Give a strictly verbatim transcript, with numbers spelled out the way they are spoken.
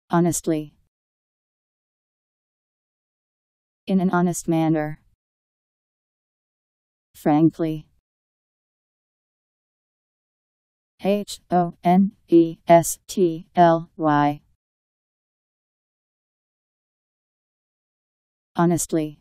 Honestly. In an honest manner. Frankly. H O N E S T L Y. Honestly.